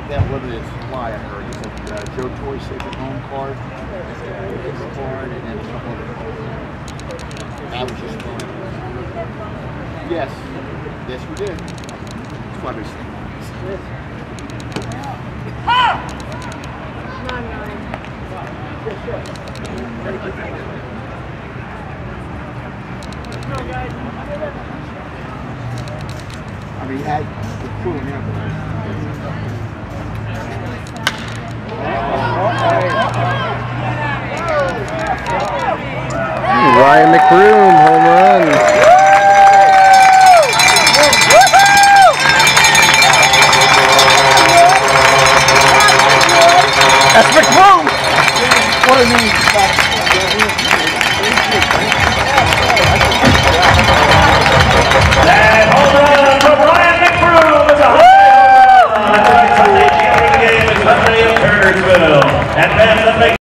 that limited supply I heard. It's like Joe Toy Safe at Home card, card, and then a couple other cards. That was just fun. Yes. Yes, we did. It's quite a bit. I mean,